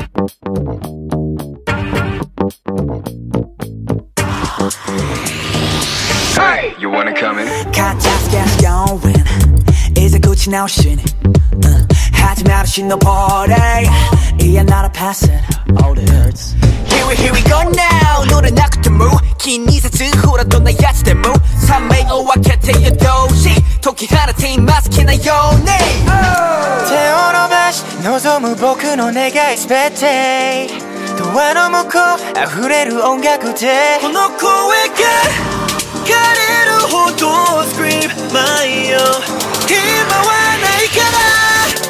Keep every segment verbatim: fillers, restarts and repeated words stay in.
Hey, you wanna come in? 가짜스 get going 이제 끝이 나오시니 uh, 하지 마라 신호버려 이야 나라 passing all the hurts Here we, here we go now 노래 나고 좀 move 긴 이사즈 후라도 나 야지 대 move 삼메이오와 캐테의 도시 토끼 하나 테임 마스키 나 요네 태어나 다시望む僕の願いすべてドアの向こう溢れる音楽でこの声が枯れるほど Scream my own 今はないから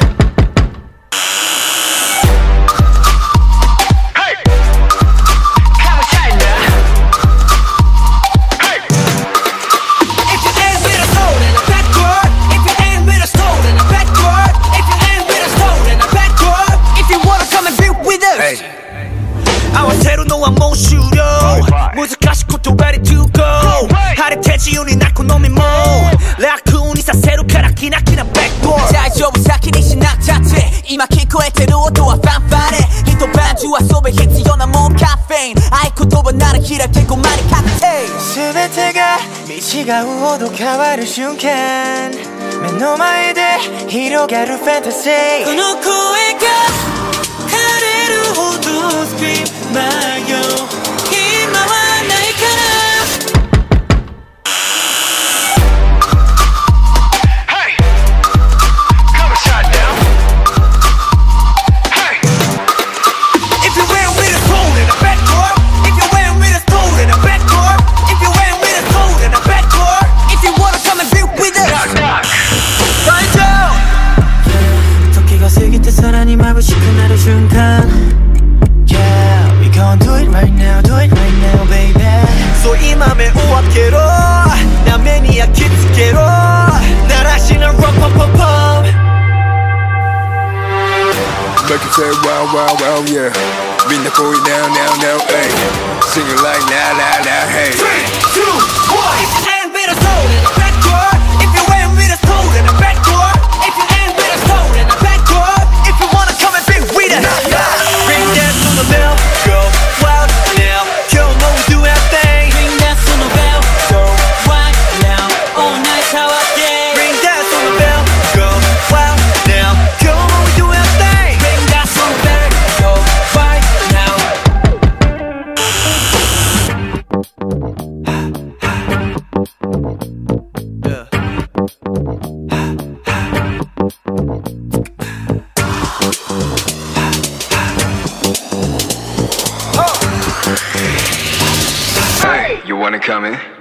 合わせるのはもう終了難しいこと ready to go 晴れて自由になる好みも楽にさせるからキラキラバックボード大丈夫先にしなくたって今聞こえてる音はファンファレ一晩中遊べ必要なもんカフェイン合言葉なら開けごまに確定全てが見違うほど変わる瞬間目の前で広がるファンタジーこの声が枯れるほど Scream my own 今はないから Hey, come and shut down. Hey, If you went with a soul in a backdoor If you went with a soul in a backdoor If you went with a soul in a backdoor If you wanna come and be with us knock knock. Find out 時が過ぎてさらに眩しくなる瞬間 Yeah, we gon' do it right now, do it right now, baby そう今目を開けろな目に焼き付けろ鳴らしな rock pop pop pop Make it say wow wow wow yeah. みんな声 now now now hey. Sing it like now now now hey. three, two, one If you ain't with a soul in a backdoor If you ain't with a soul in a backdoor If you ain't with a soul in a backdoor If you wanna come and be with us Ring that on the bell, go wild now今日も we do our thing Ring that on the bell, go wild now All night how I get Ring that on the bell, go wild now今日も we do our thing Ring that on the bell, go wild now Hey, you wanna come in?